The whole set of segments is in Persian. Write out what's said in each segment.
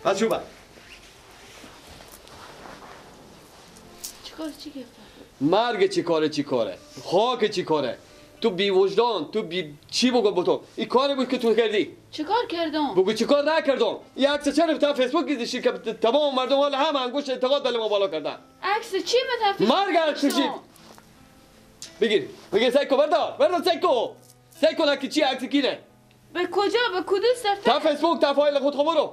از شو چی گفت؟ مرگ چی کاره خاک چی کاره تو بی وجدان تو بی چی بگم با تو این کاری بود که تو کردی چه کار کردم؟ بگو چی کار نکردم یه عکس چرا تا فیسبوک گذاشتی که تمام مردم حالا هم انگشت انتقاد دل ما بالا کردن عکس چی متفیش؟ مرگ عکس چی بگیر سایکو بردار سایکو نکی چی عکس کینه به کجا به کدوم صفحه؟ تا فیسبوک تا فایل خود برو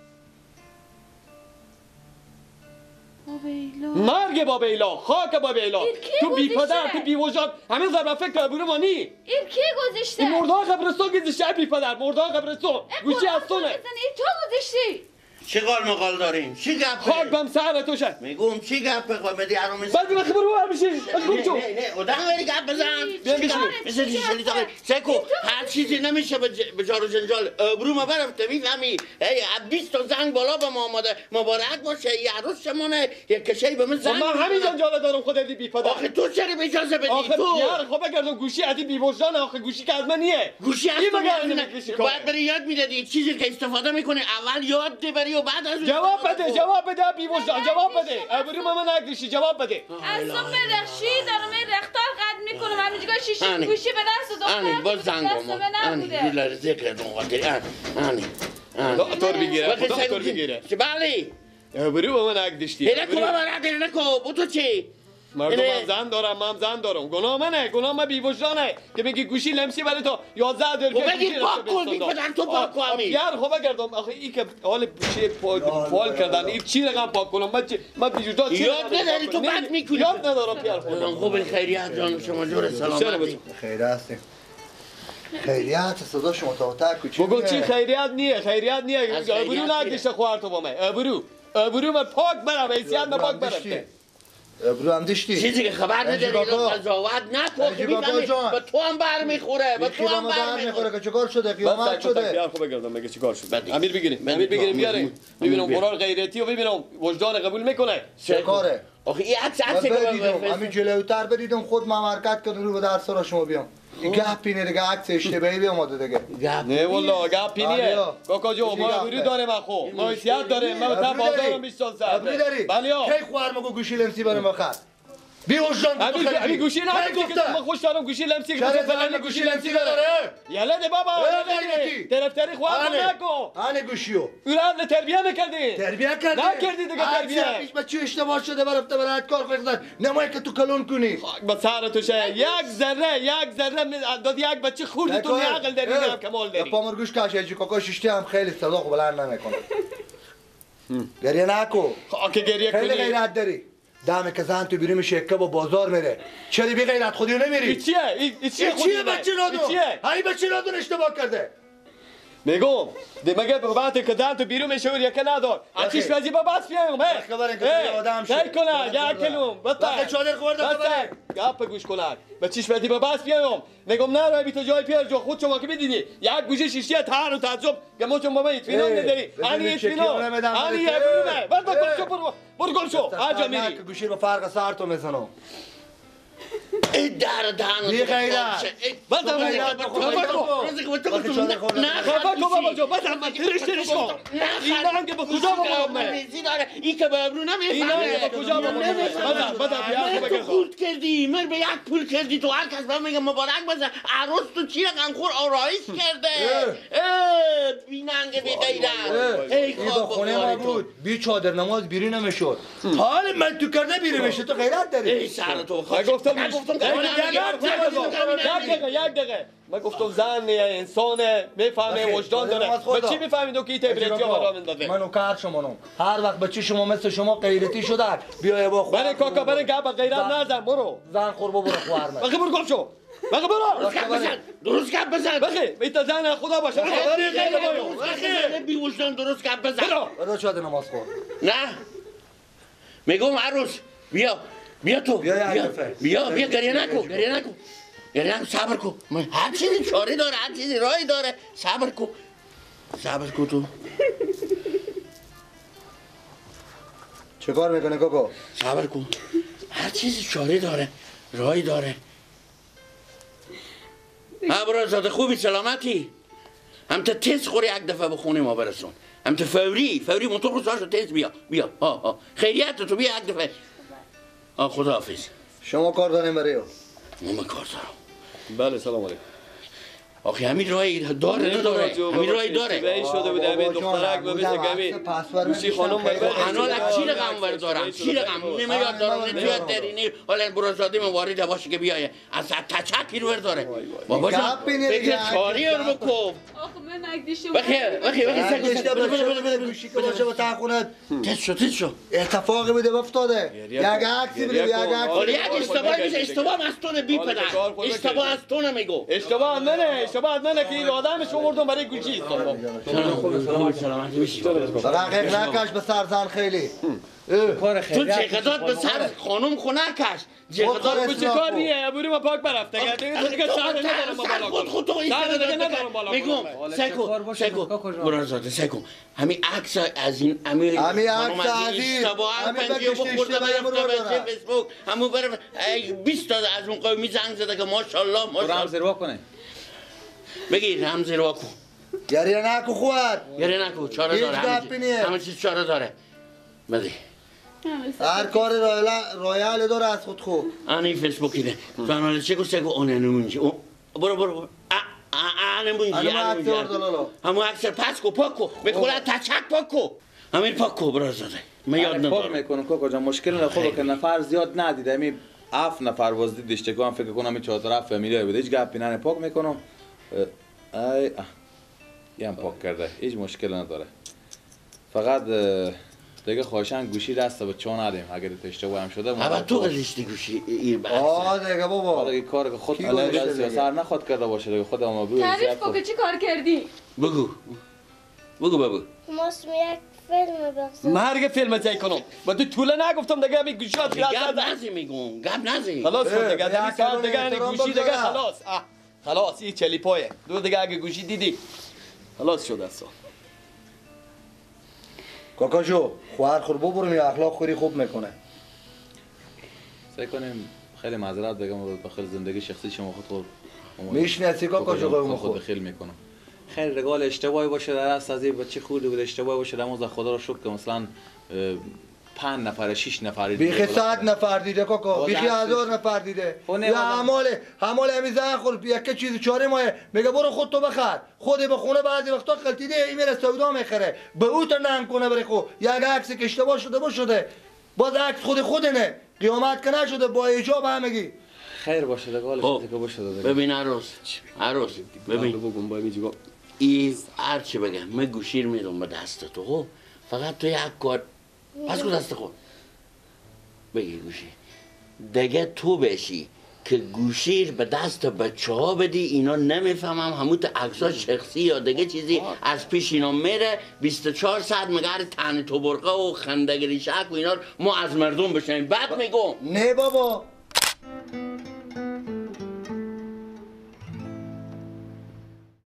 مرگ بابا ایلا خاک بابا ایلا تو بی پدر تو بی وجدان همه ضرب فکر برو مانی این کی گذاشته؟ این مردا قبرستون گذاشته بی پدر مردا قبرستون گوشی از تونه این تو گذاشتی چی قال مقال داریم؟ چی گپه؟ خاک بم سر تو شد میگم چی گپه قامدی هرو میزن بعد من خبر رو میشی نه ادام ولی گپ بزن بیا بشین مثل دیشلی تا سکو هر چیزی نمیشه به جار و جنجال ابرو ما برفته میفهمی 20 تا زنگ بالا به ما آماده مبارک باشه یه عروس چمونه یه کشی به من زنگ من همین جنجال دارم خودت بی پدر آخه تو چرا به اجازه بدی آخه تو یار خب بگردم گوشی ادی بی وجدان آخه گوشی که از من نیه گوشی از تو مگه باید بری یاد میدادی چیزی که استفاده میکنه اول یاد ببری و بعد از جواب بده بی وجدان جواب بده ابرو من نگیشی جواب بده از تو بدخشی دارم این رختار قد میکنم همینجا شیشه گوشی به دست دختر باز زنگم یه ذکر دون دکتر بگیره چه بله ابرو من نگیشتی نکو بابا نکو بو تو چی مردم هم زن دارم گناه من بی وجدانه که میگی گوشی لمسی برای تو 11 دلار خب بگی پاک کن بی پدر تو پاک کن یار خب بگردم آخه این که حال چی فال کردن این چی رقم پاک کنم من بی وجدان یاد نداری تو بعد میکنی یاد ندارم پیار خودم خوب خیریت جان شما جور سلامتی خیره هستیم خیریت صدا شما تا کوچیک بگو چی خیریت نیه ابرو نگیشه خوار تو با من ابرو من پاک برم حیثیت من پاک برم ابرو هم داشتی چیزی که خبر نداری قضاوت نکن که میفهمی به تو هم برمیخوره به تو هم برمیخوره که چیکار شده قیامت شده بیار خوب بگردم بگه چیکار شد امیر بگیریم بیاره ببینم برار غیرتی و ببینم وجدان قبول میکنه چه کاره آخه این عکس که همین جلوتر بدیدم خود من حرکت کردم رو به درس را شما بیام این گپی نه دیگه عکس اشتباهی بیام اومده دیگه نه والله گپی نیه کاکا جو ما ابرو داره ما خو ما حیثیت داره ما تا بازارم 20 سال سر ابرو داری کی خوار مگو گوشی لمسی برام بخر بی وجدان ابی گوشی نه من خوش دارم گوشی لمسی که فلان گوشی لمسی داره یلا ده بابا طرفداری خواه نکن انا گوشیو اولاد تربیه نکردی نکردی دیگه تربیه پیش بچه اشتباه شده برفته برات کار کردن نمای که تو کلون کنی با سر تو شه یک ذره داد یک بچه خورد تو عقل داری نه کمال داری پامر گوش کاش کاکا ششتی هم خیلی صدا بلند نمیکنه گریه نکو که گریه کنی خیلی غیرت داری دم که زن تو بیرون شکه با بازار میره چرا بی غیرت خودی نمیری این چیه بچه نادون هی بچه نادون اشتباه کرده میگم مگه بعد که زن تو بیرون میشه یکه ندار آتیش بازی با بس بیام خبره که آدم شد کنه یک کلوم وقت چادر خورده خبره گپ گوش کنن به چیش بدی با بس بیام میگم نه روی تو جای پیار جو خود شما که میدیدی یک گوشه شیشتی تار و تعجب گمو چون بابا اطمینان نداری انی اطمینان انی یک برونه برو گل شو آجا میری که گوشی با فرق سر تو میزنم این در دهن بی غیرت بازم نه خفا کو بابا جو بازم من ترش کن این ننگ به کجا بابا این که به ابرو نمیفهمه این ننگ به کجا بابا بازم تو خورد کردی من به یک پول کردی تو هر کس به من میگه مبارک بزن عروس تو چیه غمخور آرایش کرده بی ننگ بی غیرت این با خونه ما بود بی چادر نماز بیری نمیشد حال من تو کرده بیری میشه تو غیرت داری ای سر تو یک دقیقه من گفتم زن انسانه میفهمه وجدان داره به چی میفهمید که این تبریتی ها برام اندازه منو کار شمانم هر وقت بچه شما مثل شما غیرتی شده بیا با خود برای کاکا برای گپ غیرت نزن برو زن خوربو برو خوار من بخی برو گم شو بخی برو درست گپ بزن بخی بیت زن خدا باشه بخی بی وجدان درست گپ بزن برو چاده نماز خور نه میگم عروس بیا تو بیا گریه نکن صبر کن هر چیزی چاره داره هر چیزی راهی داره صبر کن تو چه کار میکنه کاکا صبر کن هر چیزی چاره داره راهی داره ابرازاده خوبی سلامتی هم تا تیز خوری یک دفعه به خونه ما برسون. هم تا فوری موتور رو ساشو تیز بیا خیریت تو بیا یک دفعه. خداحافظ. شما کار داریم برای او؟ من کار دارم. بله سلام علیکم. آخه همین رای داره نداره؟ همین رای داره. بی شده بود همین دخترک و مثل گمی گوشی خانم انا لک چی رقم بردارم؟ چی رقم؟ نمیاد دارم نمیاد درینی حالا برازادی من وارد باشه که بیایه از تچکی رو برداره. بابا جان فکر چاری رو بکن. آخه من اگدیشم بخیر گوشی که باشه با تخونت تیز شو اتفاقی بوده افتاده یک عکسی بده یک حالا یک عکسی اشتباهی میشه اشتباه از تو بی پدر اشتباه از تو نمیگو اشتباه منه که این آدمش آوردم برای گوشی سلامت میشی رقیق نکش به سرزن خیلی تو جقدات به سر خانم خونه کش جقدات به چه کار نیه بوری ما پاک برفته دیگه تو دیگه شهر ندارم با بالا خود تو میگم سکو برازاده سکو همین عکس از این امیر همین عکس از این اشتباه پنجه بخورده به فیسبوک همون بر 20 تا از اون قومی زنگ زده که ماشاءالله رمز روا کنه بگی رمز روا کن گریه نکو خود گریه نکو چاره داره همه چیز چاره داره بده هر کار رایل داره از خود خو آنی فیسبوکی ده تو آنها چه سگو آنه نمونجی برو همون اکثر پس کو پاک کو بخوره تچک پاک کو همین پاک کو برازاده من یاد ندارم پاک میکنم کوکو جان مشکل نخواه که نفر زیاد ندیده همین 7 نفر وزدید دیشته که هم فکر کنم این 4 فامیلی بوده هیچ گپی نه پاک میکنم یه هم پاک کرده هیچ مشکل نداره فقط دیگه خواهشان گوشی دست به چون ندیم اگر اشتباه هم شده اما تو گذاشتی گوشی این بحث دیگه بابا دیگه کار که خود علیه سر نخواد کرده باشه دیگه خود ما بگو تعریف کن که چی کار کردی بگو ماست یک فیلم بخصوص مرگ فیلم زی کنم با تو طوله نگفتم دیگه همین گوشیات گپ نزی میگم گپ نزی خلاص شد دیگه دمی سال دیگه یعنی گوشی دیگه خلاص این چلی پایه دو دیگه اگه گوشی دیدی خلاص شد اصلا کاکا جو خوار خور برو یا اخلاق خوری خوب میکنه سعی کنیم خیلی معذرت بگم بخاطر زندگی شخصی شما خود میشناسی کاکا جو خود خیلی میکنم خیلی رگال اشتباهی باشه در دست از این بچه خورده بود اشتباهی باشه در موزه خدا رو شکر که مثلا 5 نفر 6 نفر بیخی 100 نفر دیده کاکا بیخی 1000 نفر دیده یا حمال همین زن خور یک چیز چاره ماه میگه برو خود تو بخر خود به خونه بعضی وقتا قلتیده این میره سودا میخره به او تو نم کنه بری خو یک عکس که اشتباه شده باز عکس خود نه قیامت که نشده با ایجاب همگی خیر باشه رگال که باشه ببین عروس ببین این هر چی بگم من گوشیر میدم به دست تو فقط تو یک کار پس کو دست خود بگی گوشی دیگه تو بشی که گوشیر به دست بچه ها بدی اینا نمیفهمم همون عکس‌ها شخصی یا دیگه چیزی از پیش اینا میره 24 ساعت مگر تن تو برقه و خندگری شک و اینا ما از مردم بشنیم بعد میگم نه بابا